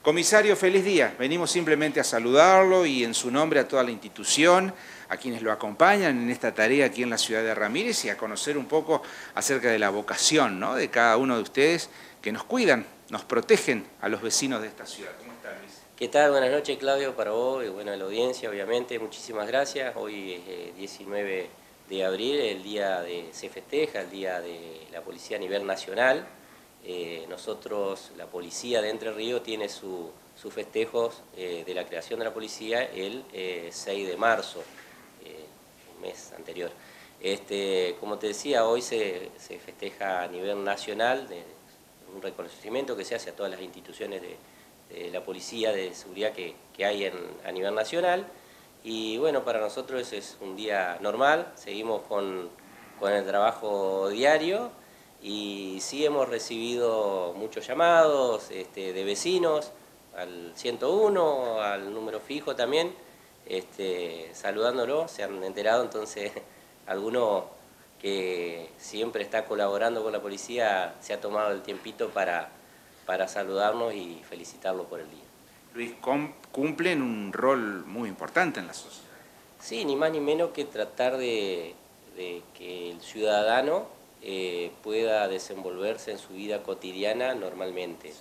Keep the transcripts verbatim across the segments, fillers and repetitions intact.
Comisario, feliz día. Venimos simplemente a saludarlo y en su nombre a toda la institución, a quienes lo acompañan en esta tarea aquí en la ciudad de Ramírez y a conocer un poco acerca de la vocación, ¿no?, de cada uno de ustedes que nos cuidan, nos protegen a los vecinos de esta ciudad. ¿Cómo están, Luis? ¿Qué tal? Buenas noches, Claudio, para vos y bueno, a la audiencia, obviamente. Muchísimas gracias. Hoy es eh, diecinueve de abril, el día de, se festeja, el Día de la Policía a nivel nacional. Eh, nosotros, la Policía de Entre Ríos, tiene su, sus festejos eh, de la creación de la policía el eh, seis de marzo, eh, un mes anterior. Este, como te decía, hoy se, se festeja a nivel nacional, de, un reconocimiento que se hace a todas las instituciones de, de la policía de seguridad que, que hay en, a nivel nacional. Y bueno, para nosotros es un día normal, seguimos con, con el trabajo diario. Y sí hemos recibido muchos llamados este, de vecinos, al ciento uno, al número fijo también, este, saludándolos, se han enterado, entonces alguno que siempre está colaborando con la policía se ha tomado el tiempito para, para saludarnos y felicitarlo por el día. Luis, cumplen un rol muy importante en la sociedad. Sí, ni más ni menos que tratar de, de que el ciudadano Eh, pueda desenvolverse en su vida cotidiana normalmente.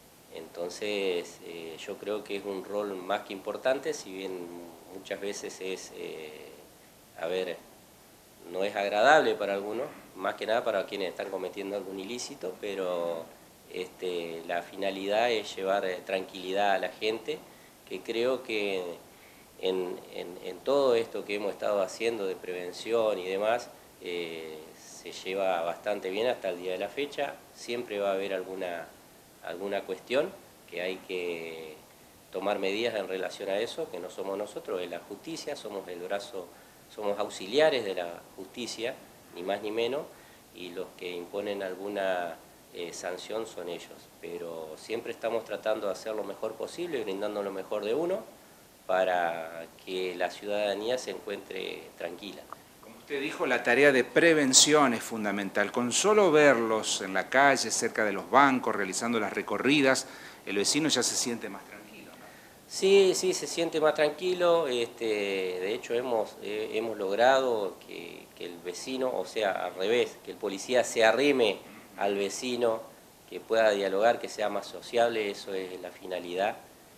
Entonces eh, yo creo que es un rol más que importante, si bien muchas veces es, eh, a ver, no es agradable para algunos, más que nada para quienes están cometiendo algún ilícito, pero este, la finalidad es llevar eh, tranquilidad a la gente, que creo que en, en, en todo esto que hemos estado haciendo de prevención y demás, eh, se lleva bastante bien hasta el día de la fecha. Siempre va a haber alguna, alguna cuestión que hay que tomar medidas en relación a eso, que no somos nosotros, es la justicia, somos el brazo, somos auxiliares de la justicia, ni más ni menos, y los que imponen alguna eh, sanción son ellos. Pero siempre estamos tratando de hacer lo mejor posible, brindando lo mejor de uno, para que la ciudadanía se encuentre tranquila. Usted dijo, la tarea de prevención es fundamental. Con solo verlos en la calle, cerca de los bancos, realizando las recorridas, el vecino ya se siente más tranquilo, ¿no? Sí, sí, se siente más tranquilo. Este, de hecho, hemos, eh, hemos logrado que, que el vecino, o sea, al revés, que el policía se arrime al vecino, que pueda dialogar, que sea más sociable, eso es la finalidad.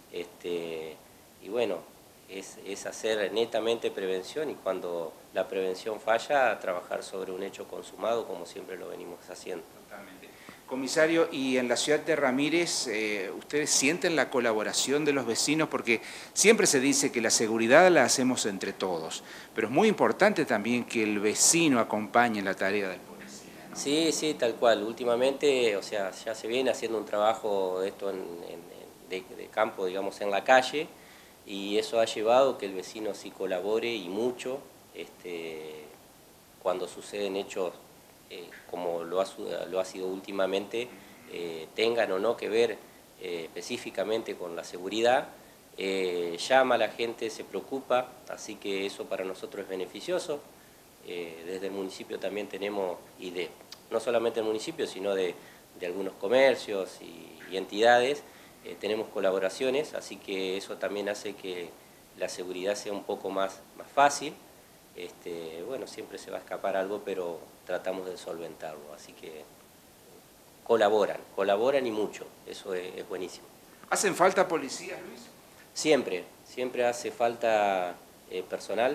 Este, y bueno, Es, es hacer netamente prevención y cuando la prevención falla, trabajar sobre un hecho consumado como siempre lo venimos haciendo. Totalmente. Comisario, y en la ciudad de Ramírez, eh, ¿ustedes sienten la colaboración de los vecinos? Porque siempre se dice que la seguridad la hacemos entre todos, pero es muy importante también que el vecino acompañe la tarea del policía, ¿no? Sí, sí, tal cual. Últimamente, o sea, ya se viene haciendo un trabajo de esto en, en, de, de campo, digamos, en la calle, y eso ha llevado que el vecino sí colabore y mucho este, cuando suceden hechos eh, como lo ha, lo ha sido últimamente, eh, tengan o no que ver eh, específicamente con la seguridad, eh, llama a la gente, se preocupa, así que eso para nosotros es beneficioso. Eh, desde el municipio también tenemos, y de, no solamente el municipio, sino de, de algunos comercios y, y entidades, Eh, tenemos colaboraciones, así que eso también hace que la seguridad sea un poco más, más fácil. Este, bueno, siempre se va a escapar algo, pero tratamos de solventarlo, así que colaboran, colaboran y mucho, eso es, es buenísimo. ¿Hacen falta policías, Luis? Siempre, siempre hace falta eh, personal.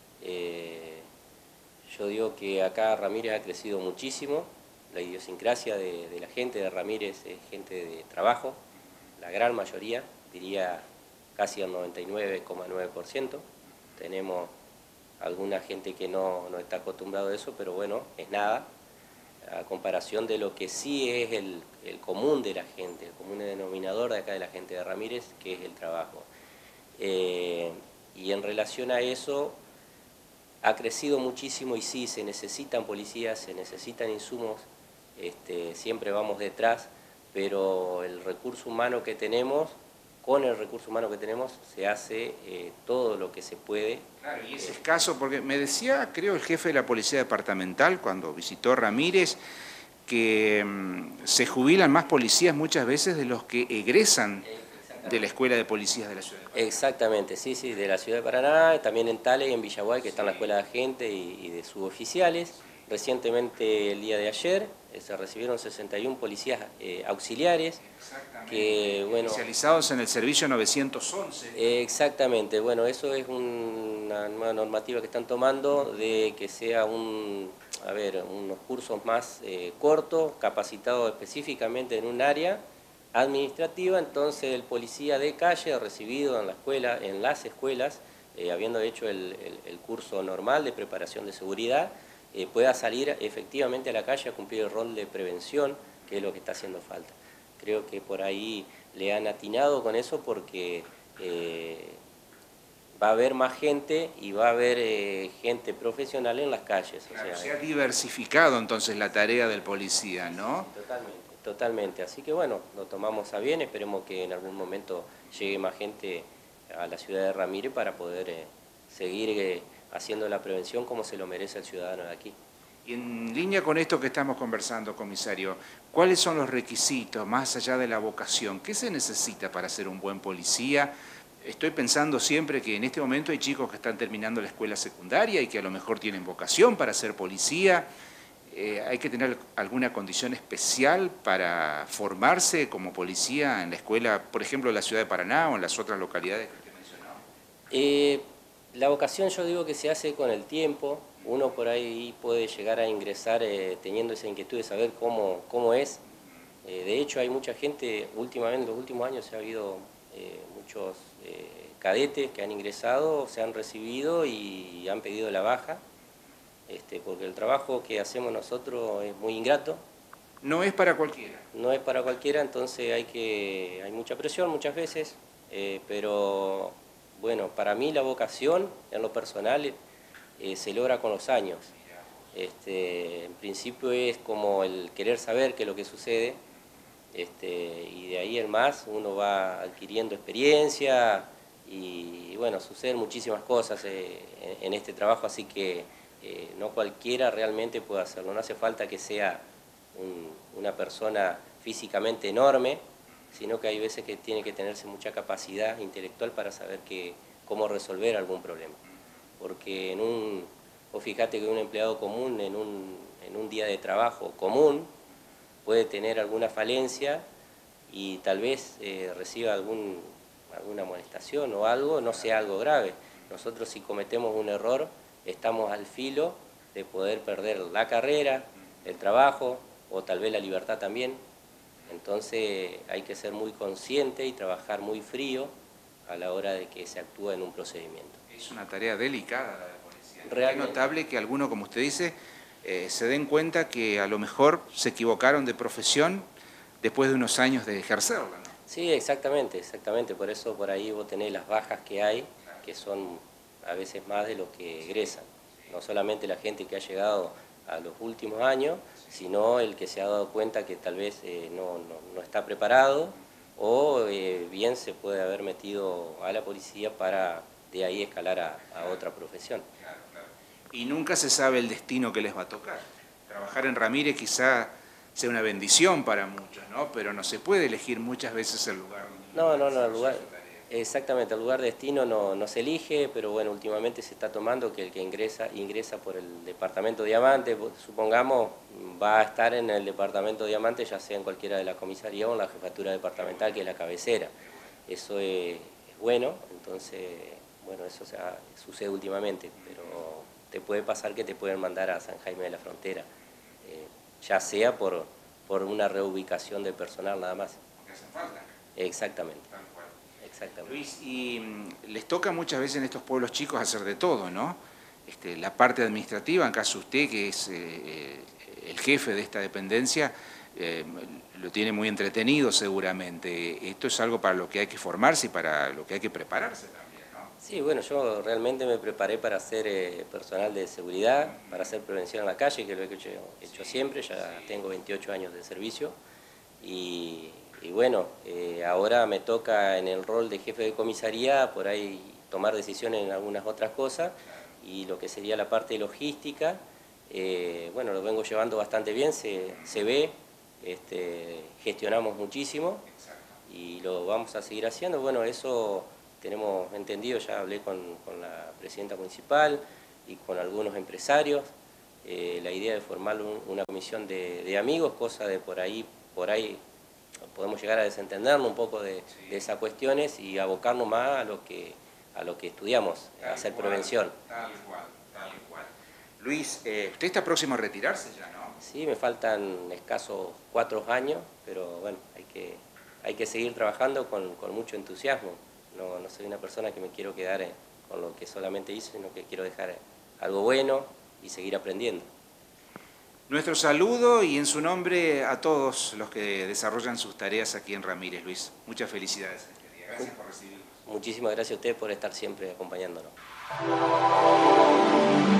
Eh, yo digo que acá Ramírez ha crecido muchísimo, la idiosincrasia de, de la gente de Ramírez es gente de trabajo, la gran mayoría, diría casi el noventa y nueve coma nueve por ciento. Tenemos alguna gente que no, no está acostumbrado a eso, pero bueno, es nada, a comparación de lo que sí es el, el común de la gente, el común denominador de acá de la gente de Ramírez, que es el trabajo. Eh, y en relación a eso, ha crecido muchísimo y sí, se necesitan policías, se necesitan insumos, este, siempre vamos detrás, pero el recurso humano que tenemos, con el recurso humano que tenemos, se hace eh, todo lo que se puede. Claro, y es escaso, porque me decía, creo, el jefe de la Policía Departamental, cuando visitó Ramírez, que mmm, se jubilan más policías muchas veces de los que egresan de la Escuela de Policías de la Ciudad de Paraná. Exactamente, sí, sí, de la Ciudad de Paraná, también en Tale y en Villaguay, que están la Escuela de Agentes y, y de suboficiales. Recientemente, el día de ayer, eh, se recibieron sesenta y uno policías eh, auxiliares. Que, bueno, especializados en el servicio novecientos once. Eh, exactamente, bueno, eso es un, una nueva normativa que están tomando de que sea un, a ver, unos cursos más eh, cortos, capacitados específicamente en un área administrativa. Entonces el policía de calle recibido en la escuela, en las escuelas, eh, habiendo hecho el, el, el curso normal de preparación de seguridad, eh, pueda salir efectivamente a la calle a cumplir el rol de prevención, que es lo que está haciendo falta. Creo que por ahí le han atinado con eso porque eh, va a haber más gente y va a haber eh, gente profesional en las calles. O claro, sea, se ha diversificado entonces la tarea del policía, ¿no? Sí, totalmente, totalmente. Así que bueno, lo tomamos a bien, esperemos que en algún momento llegue más gente a la ciudad de Ramírez para poder eh, seguir eh, haciendo la prevención como se lo merece el ciudadano de aquí. Y en línea con esto que estamos conversando, comisario, ¿cuáles son los requisitos, más allá de la vocación? ¿Qué se necesita para ser un buen policía? Estoy pensando siempre que en este momento hay chicos que están terminando la escuela secundaria y que a lo mejor tienen vocación para ser policía. Eh, ¿Hay que tener alguna condición especial para formarse como policía en la escuela, por ejemplo, en la ciudad de Paraná o en las otras localidades que usted mencionó? Eh, la vocación yo digo que se hace con el tiempo. Uno por ahí puede llegar a ingresar eh, teniendo esa inquietud de saber cómo, cómo es. Eh, de hecho, hay mucha gente, últimamente, en los últimos años se ha habido eh, muchos eh, cadetes que han ingresado, se han recibido y han pedido la baja, este, porque el trabajo que hacemos nosotros es muy ingrato. No es para cualquiera. No es para cualquiera, entonces hay, que, hay mucha presión muchas veces, eh, pero bueno, para mí la vocación en lo personal Eh, se logra con los años. Este, en principio es como el querer saber qué es lo que sucede, este, y de ahí en más uno va adquiriendo experiencia y, y bueno, suceden muchísimas cosas eh, en, en este trabajo, así que eh, no cualquiera realmente puede hacerlo. No hace falta que sea un, una persona físicamente enorme, sino que hay veces que tiene que tenerse mucha capacidad intelectual para saber que, cómo resolver algún problema. Porque en un, o fíjate que un empleado común en un, en un día de trabajo común puede tener alguna falencia y tal vez eh, reciba algún, alguna amonestación o algo, no sea algo grave. Nosotros si cometemos un error estamos al filo de poder perder la carrera, el trabajo o tal vez la libertad también. Entonces hay que ser muy consciente y trabajar muy frío a la hora de que se actúa en un procedimiento. Es una tarea delicada la de policía. Realmente. Es notable que algunos, como usted dice, eh, se den cuenta que a lo mejor se equivocaron de profesión después de unos años de ejercerla, ¿no? Sí, exactamente, exactamente. Por eso por ahí vos tenés las bajas que hay, que son a veces más de lo que egresan. No solamente la gente que ha llegado a los últimos años, sino el que se ha dado cuenta que tal vez eh, no, no, no está preparado o eh, bien se puede haber metido a la policía para de ahí escalar a, a otra profesión. Claro, claro. Y nunca se sabe el destino que les va a tocar. Trabajar en Ramírez quizá sea una bendición para muchos, ¿no? Pero no se puede elegir muchas veces el lugar. No, no, no, el lugar, exactamente, el lugar destino no, no se elige, pero bueno, últimamente se está tomando que el que ingresa, ingresa por el departamento Diamante, supongamos, va a estar en el departamento Diamante, ya sea en cualquiera de la comisaría o en la jefatura departamental, que es la cabecera. Eso es, es bueno, entonces... Bueno, eso o sea, sucede últimamente, pero te puede pasar que te pueden mandar a San Jaime de la Frontera, eh, ya sea por, por una reubicación de personal nada más. Porque hacen falta. Exactamente. Tal cual. Exactamente. Luis, y mm, les toca muchas veces en estos pueblos chicos hacer de todo, ¿no? Este, la parte administrativa, en caso usted, que es eh, el jefe de esta dependencia, eh, lo tiene muy entretenido seguramente. Esto es algo para lo que hay que formarse y para lo que hay que prepararse también. Sí, bueno, yo realmente me preparé para ser eh, personal de seguridad, para hacer prevención en la calle, que lo he hecho, hecho siempre, ya tengo veintiocho años de servicio, y, y bueno, eh, ahora me toca en el rol de jefe de comisaría, por ahí tomar decisiones en algunas otras cosas, y lo que sería la parte logística, eh, bueno, lo vengo llevando bastante bien, se, se ve, este, gestionamos muchísimo, y lo vamos a seguir haciendo. Bueno, eso tenemos entendido, ya hablé con, con la presidenta municipal y con algunos empresarios, eh, la idea de formar un, una comisión de, de amigos, cosa de por ahí, por ahí podemos llegar a desentendernos un poco de, sí. de esas cuestiones y abocarnos más a lo que, a lo que estudiamos, tal a hacer cual, prevención. Tal cual, tal cual. Luis, eh, ¿usted está próximo a retirarse ya, no? Sí, me faltan escasos cuatro años, pero bueno, hay que, hay que seguir trabajando con, con mucho entusiasmo. No, no soy una persona que me quiero quedar en, con lo que solamente hice, sino que quiero dejar algo bueno y seguir aprendiendo. Nuestro saludo y en su nombre a todos los que desarrollan sus tareas aquí en Ramírez, Luis. Muchas felicidades en este día. Gracias por recibirnos. Muchísimas gracias a usted por estar siempre acompañándonos.